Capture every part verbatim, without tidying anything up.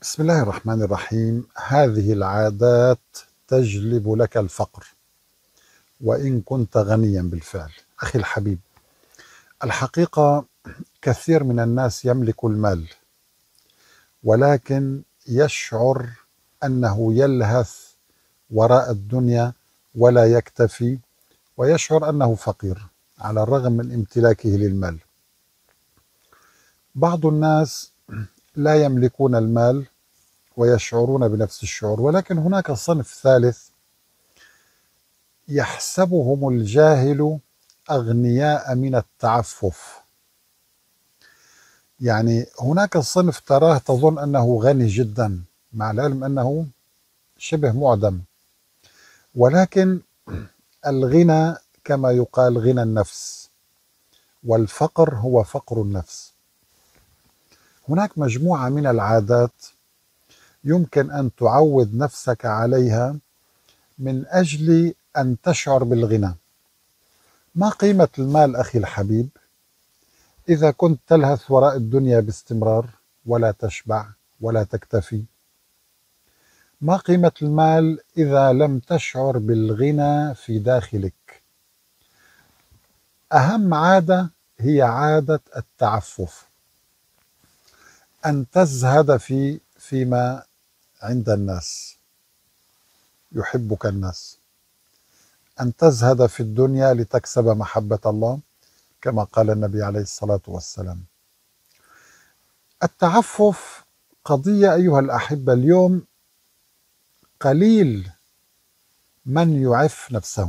بسم الله الرحمن الرحيم. هذه العادات تجلب لك الفقر وإن كنت غنيا بالفعل. أخي الحبيب، الحقيقة كثير من الناس يملك المال ولكن يشعر أنه يلهث وراء الدنيا ولا يكتفي، ويشعر أنه فقير على الرغم من امتلاكه للمال. بعض الناس لا يملكون المال ويشعرون بنفس الشعور، ولكن هناك صنف ثالث يحسبهم الجاهل أغنياء من التعفف. يعني هناك صنف تراه تظن أنه غني جدا مع العلم أنه شبه معدم، ولكن الغنى كما يقال غنى النفس، والفقر هو فقر النفس. هناك مجموعة من العادات يمكن أن تعود نفسك عليها من أجل أن تشعر بالغنى. ما قيمة المال أخي الحبيب إذا كنت تلهث وراء الدنيا باستمرار ولا تشبع ولا تكتفي؟ ما قيمة المال إذا لم تشعر بالغنى في داخلك؟ أهم عادة هي عادة التعفف، أن تزهد في فيما عند الناس يحبك الناس، أن تزهد في الدنيا لتكسب محبة الله كما قال النبي عليه الصلاة والسلام. التعفف قضية أيها الأحبة، اليوم قليل من يعف نفسه،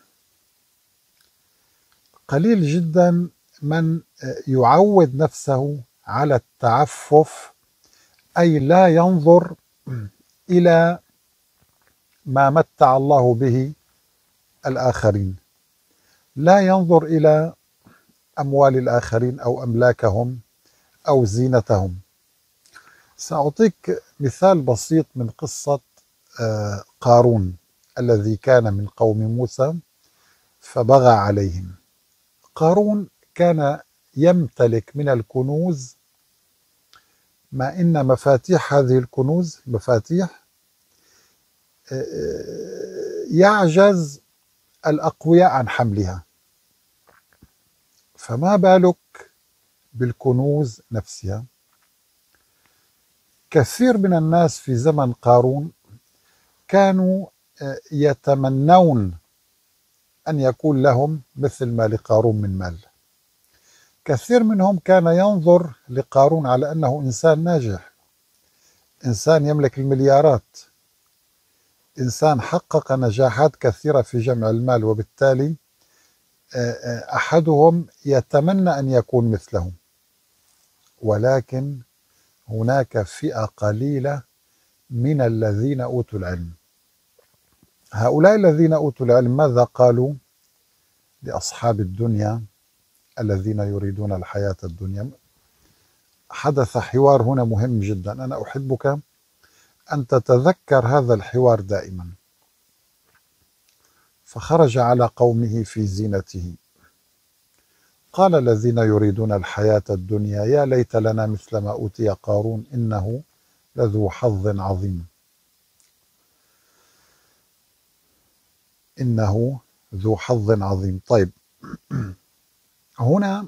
قليل جدا من يعود نفسه على التعفف، أي لا ينظر إلى ما متع الله به الآخرين، لا ينظر إلى أموال الآخرين أو أملاكهم أو زينتهم. سأعطيك مثال بسيط من قصة قارون الذي كان من قوم موسى فبغى عليهم. قارون كان يمتلك من الكنوز ما إن مفاتيح هذه الكنوز مفاتيح يعجز الأقوياء عن حملها، فما بالك بالكنوز نفسها. كثير من الناس في زمن قارون كانوا يتمنون أن يكون لهم مثل ما لقارون من مال. كثير منهم كان ينظر لقارون على أنه إنسان ناجح، إنسان يملك المليارات، إنسان حقق نجاحات كثيرة في جمع المال، وبالتالي أحدهم يتمنى أن يكون مثله. ولكن هناك فئة قليلة من الذين أوتوا العلم. هؤلاء الذين أوتوا العلم ماذا قالوا لأصحاب الدنيا الذين يريدون الحياة الدنيا؟ حدث حوار هنا مهم جدا، أنا أحبك أن تتذكر هذا الحوار دائما. فخرج على قومه في زينته قال الذين يريدون الحياة الدنيا يا ليت لنا مثل ما أوتي قارون إنه لذو حظ عظيم. إنه ذو حظ عظيم. طيب، هنا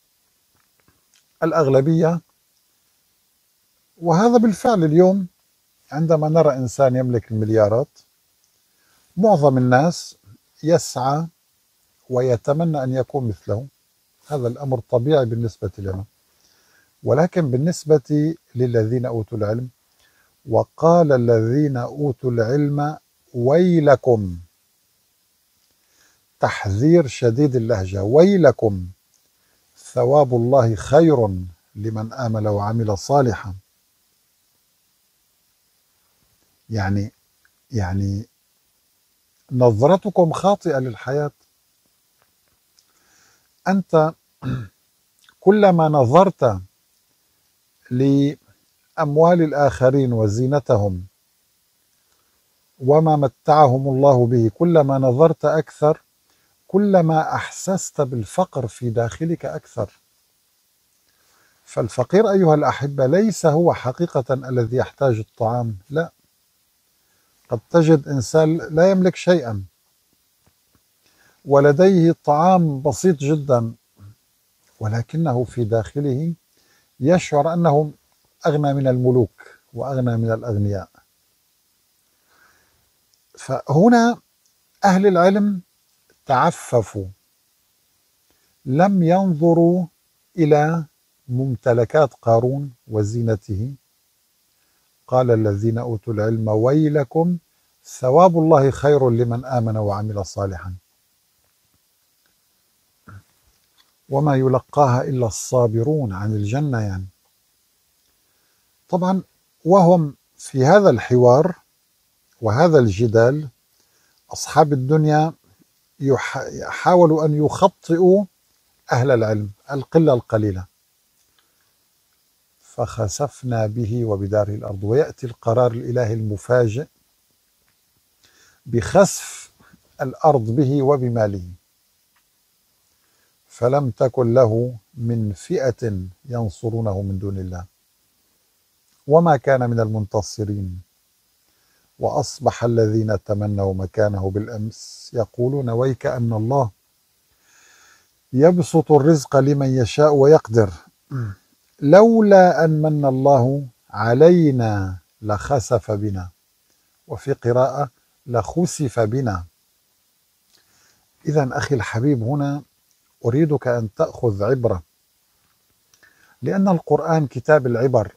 الأغلبية، وهذا بالفعل اليوم عندما نرى إنسان يملك المليارات، معظم الناس يسعى ويتمنى أن يكون مثله. هذا الأمر طبيعي بالنسبة لنا، ولكن بالنسبة للذين أوتوا العلم، وقال الذين أوتوا العلم ويلكم، تحذير شديد اللهجة، ويلكم ثواب الله خير لمن آمن وعمل صالحا. يعني يعني نظرتكم خاطئة للحياة. أنت كلما نظرت لأموال الآخرين وزينتهم وما متعهم الله به، كلما نظرت أكثر كلما أحسست بالفقر في داخلك أكثر. فالفقير أيها الأحبة ليس هو حقيقة الذي يحتاج الطعام، لا، قد تجد إنسان لا يملك شيئا ولديه طعام بسيط جدا، ولكنه في داخله يشعر أنه أغنى من الملوك وأغنى من الأغنياء. فهنا أهل العلم تعففوا، لم ينظروا إلى ممتلكات قارون وزينته. قال الذين أوتوا العلم ويلكم ثواب الله خير لمن آمن وعمل صالحا وما يلقاها إلا الصابرون، عن الجنة يعني. طبعا وهم في هذا الحوار وهذا الجدال أصحاب الدنيا يحاولوا أن يخطئوا أهل العلم، القلة القليلة. فخسفنا به وبداره الأرض، ويأتي القرار الإلهي المفاجئ بخسف الأرض به وبماله، فلم تكن له من فئة ينصرونه من دون الله وما كان من المنتصرين. وأصبح الذين تمنوا مكانه بالأمس يقولون ويك أن الله يبسط الرزق لمن يشاء ويقدر لولا أن من الله علينا لخسف بنا، وفي قراءة لخسف بنا. إذن أخي الحبيب، هنا أريدك أن تأخذ عبرة، لأن القرآن كتاب العبر.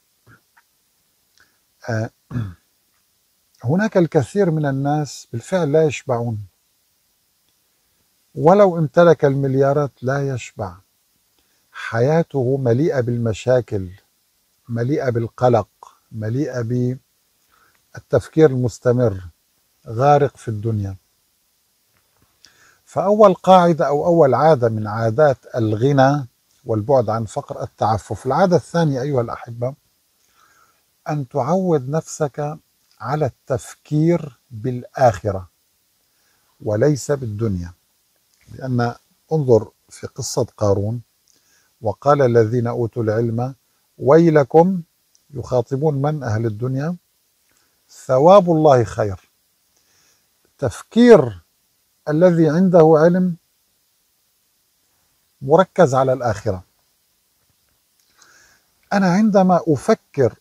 آه هناك الكثير من الناس بالفعل لا يشبعون، ولو امتلك المليارات لا يشبع، حياته مليئة بالمشاكل، مليئة بالقلق، مليئة بالتفكير المستمر، غارق في الدنيا. فأول قاعدة أو أول عادة من عادات الغنى والبعد عن فقر التعفف. العادة الثانية أيها الأحبة أن تعود نفسك على التفكير بالآخرة وليس بالدنيا. لأن انظر في قصة قارون، وقال الذين أوتوا العلم ويلكم، يخاطبون من؟ أهل الدنيا، ثواب الله خير. تفكير الذي عنده علم مركز على الآخرة. أنا عندما أفكر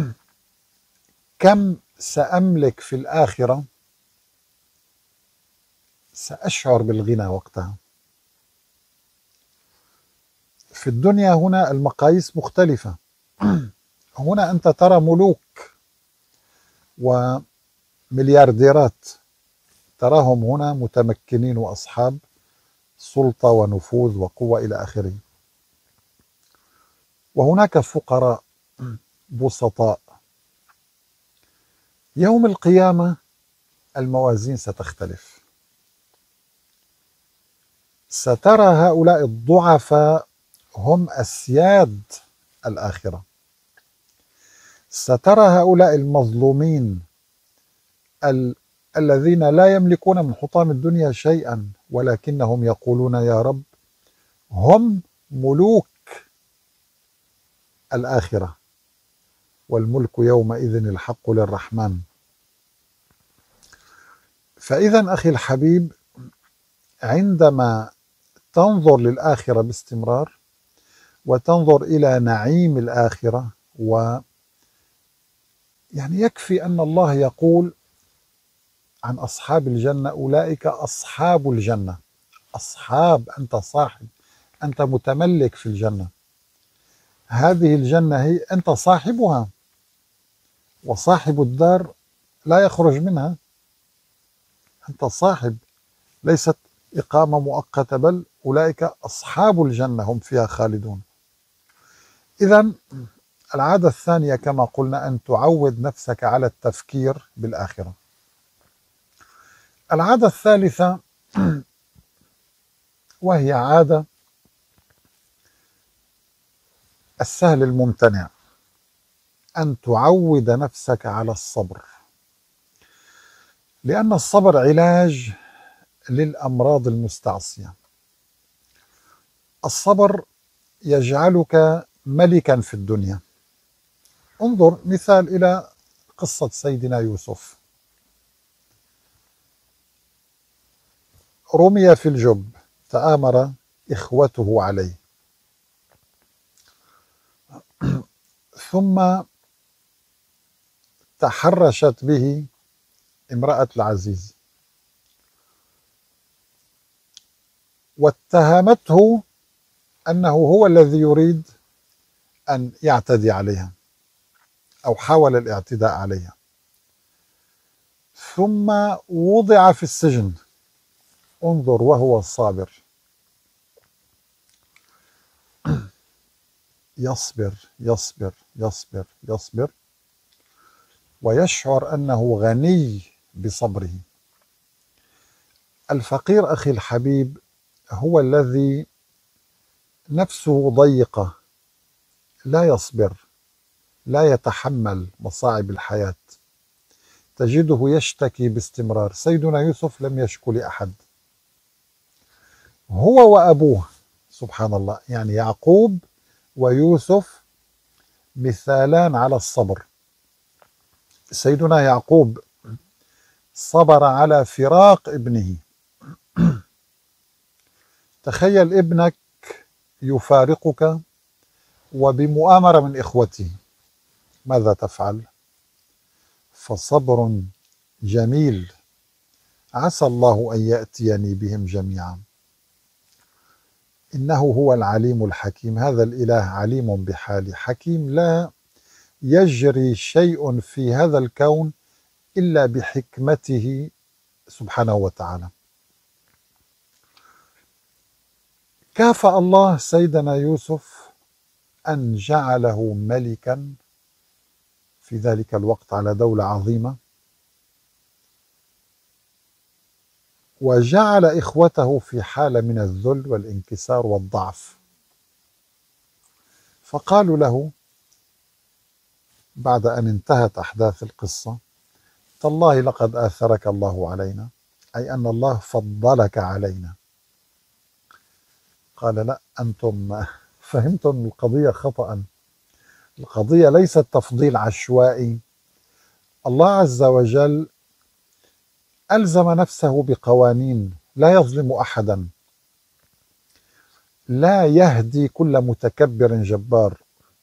كم سأملك في الآخرة سأشعر بالغنى وقتها. في الدنيا هنا المقاييس مختلفة. هنا أنت ترى ملوك ومليارديرات، تراهم هنا متمكنين وأصحاب سلطة ونفوذ وقوة إلى آخره، وهناك فقراء بسطاء. يوم القيامة الموازين ستختلف، سترى هؤلاء الضعفاء هم أسياد الآخرة، سترى هؤلاء المظلومين ال الذين لا يملكون من حطام الدنيا شيئا، ولكنهم يقولون يا رب هم ملوك الآخرة، والملك يومئذ الحق للرحمن. فإذا أخي الحبيب، عندما تنظر للآخرة باستمرار وتنظر إلى نعيم الآخرة، و يعني يكفي أن الله يقول عن أصحاب الجنة أولئك أصحاب الجنة. أصحاب، أنت صاحب، أنت متملك في الجنة. هذه الجنة هي أنت صاحبها، وصاحب الدار لا يخرج منها. أنت صاحب، ليست إقامة مؤقتة، بل أولئك أصحاب الجنة هم فيها خالدون. إذن العادة الثانية كما قلنا أن تعود نفسك على التفكير بالآخرة. العادة الثالثة وهي عادة السهل الممتنع، أن تعود نفسك على الصبر، لأن الصبر علاج للأمراض المستعصية. الصبر يجعلك ملكا في الدنيا. انظر مثال إلى قصة سيدنا يوسف. رمي في الجب، تآمر إخوته عليه، ثم تحرشت به امرأة العزيز واتهمته أنه هو الذي يريد أن يعتدي عليها أو حاول الاعتداء عليها، ثم وضع في السجن. انظر وهو الصابر، يصبر يصبر يصبر يصبر ويشعر أنه غني بصبره. الفقير أخي الحبيب هو الذي نفسه ضيقة، لا يصبر، لا يتحمل مصاعب الحياة، تجده يشتكي باستمرار. سيدنا يوسف لم يشكو لأحد، هو وأبوه سبحان الله، يعني يعقوب ويوسف مثالان على الصبر. سيدنا يعقوب صبر على فراق ابنه. تخيل ابنك يفارقك وبمؤامرة من إخوته، ماذا تفعل؟ فصبر جميل، عسى الله أن يأتيني بهم جميعا، إنه هو العليم الحكيم. هذا الإله عليم بحالي، حكيم، لا يجري شيء في هذا الكون إلا بحكمته سبحانه وتعالى. كافأ الله سيدنا يوسف أن جعله ملكا في ذلك الوقت على دولة عظيمة، وجعل إخوته في حالة من الذل والانكسار والضعف. فقالوا له بعد أن انتهت أحداث القصة: تالله لقد آثرك الله علينا، أي أن الله فضلك علينا. قال: لا، أنتم فهمتم القضية خطأ. القضية ليست تفضيل عشوائي. الله عز وجل ألزم نفسه بقوانين، لا يظلم أحدا، لا يهدي كل متكبر جبار.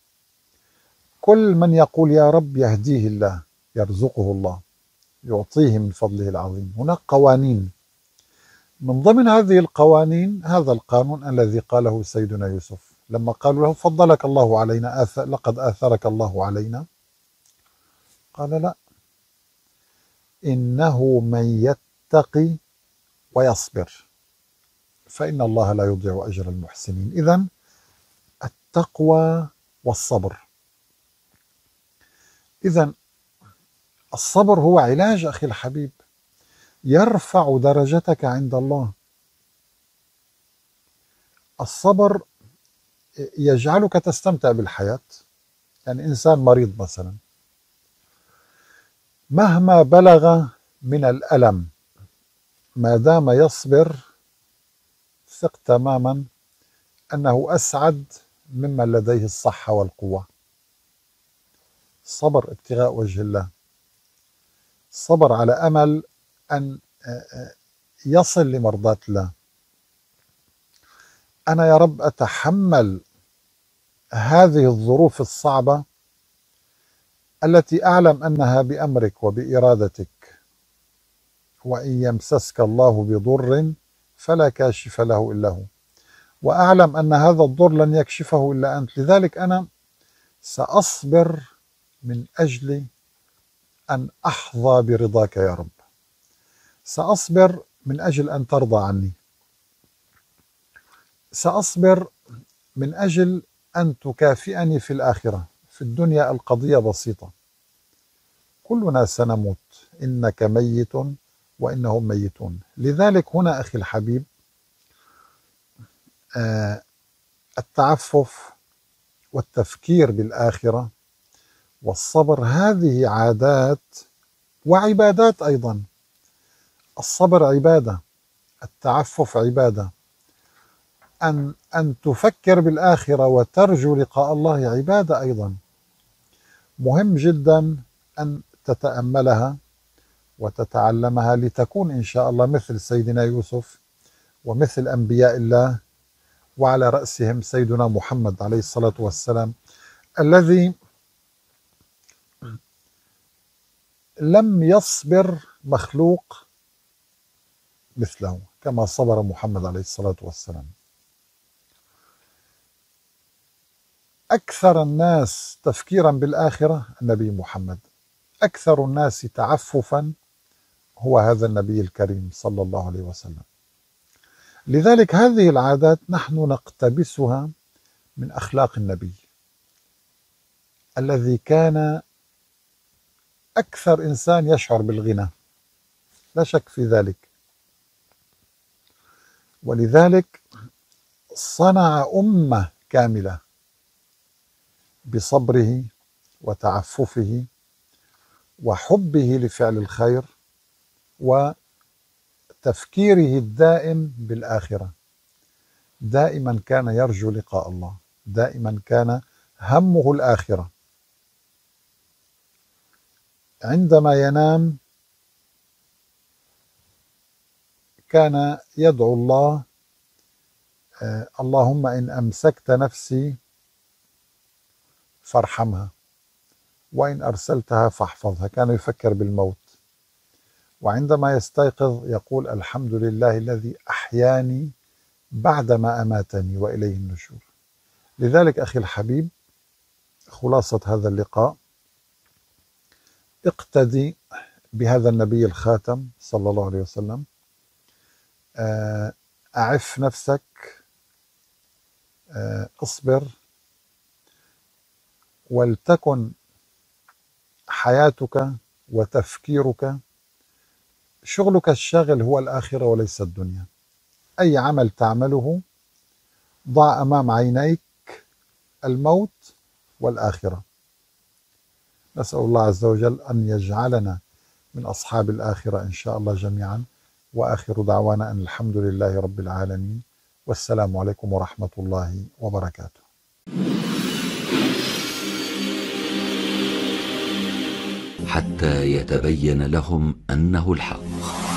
كل من يقول يا رب يهديه الله، يرزقه الله، يعطيه من فضله العظيم. هناك قوانين، من ضمن هذه القوانين هذا القانون الذي قاله سيدنا يوسف لما قالوا له: فضلك الله علينا، آثر لقد آثرك الله علينا. قال: لا، إنه من يتقي ويصبر فإن الله لا يضيع أجر المحسنين. إذن التقوى والصبر. إذن الصبر هو علاج أخي الحبيب، يرفع درجتك عند الله. الصبر يجعلك تستمتع بالحياة. يعني إنسان مريض مثلا، مهما بلغ من الألم ما دام يصبر، ثق تماما أنه أسعد ممن لديه الصحة والقوة. صبر ابتغاء وجه الله، صبر على أمل أن يصل لمرضاة الله. أنا يا رب أتحمل هذه الظروف الصعبة التي أعلم أنها بأمرك وبإرادتك، وإن يمسسك الله بضر فلا كاشف له إلا هو، وأعلم أن هذا الضر لن يكشفه إلا أنت. لذلك أنا سأصبر من أجل أن أحظى برضاك يا رب، سأصبر من أجل أن ترضى عني، سأصبر من أجل أن تكافئني في الآخرة. في الدنيا القضية بسيطة، كلنا سنموت، إنك ميت وإنهم ميتون. لذلك هنا أخي الحبيب آه التعفف والتفكير بالآخرة والصبر هذه عادات وعبادات أيضا. الصبر عبادة، التعفف عبادة. أن أن تفكر بالآخرة وترجو لقاء الله عبادة أيضا. مهم جدا أن تتأملها وتتعلمها لتكون إن شاء الله مثل سيدنا يوسف ومثل أنبياء الله، وعلى رأسهم سيدنا محمد عليه الصلاة والسلام، الذي لم يصبر مخلوق مثله كما صبر محمد عليه الصلاة والسلام. أكثر الناس تفكيرا بالآخرة النبي محمد، أكثر الناس تعففا هو هذا النبي الكريم صلى الله عليه وسلم. لذلك هذه العادات نحن نقتبسها من أخلاق النبي الذي كان أكثر إنسان يشعر بالغنى، لا شك في ذلك. ولذلك صنع أمة كاملة بصبره وتعففه وحبه لفعل الخير وتفكيره الدائم بالآخرة. دائما كان يرجو لقاء الله، دائما كان همه الآخرة. عندما ينام كان يدعو الله: آه اللهم إن أمسكت نفسي فارحمها، وإن أرسلتها فاحفظها. كان يفكر بالموت. وعندما يستيقظ يقول: الحمد لله الذي أحياني بعدما أماتني وإليه النشور. لذلك أخي الحبيب، خلاصة هذا اللقاء: اقتدي بهذا النبي الخاتم صلى الله عليه وسلم، أعف نفسك، اصبر، ولتكن حياتك وتفكيرك، شغلك الشاغل هو الآخرة وليس الدنيا. أي عمل تعمله ضع أمام عينيك الموت والآخرة. نسأل الله عز وجل أن يجعلنا من أصحاب الآخرة إن شاء الله جميعا. وآخر دعوانا أن الحمد لله رب العالمين، والسلام عليكم ورحمة الله وبركاته. حتى يتبين لهم أنه الحق.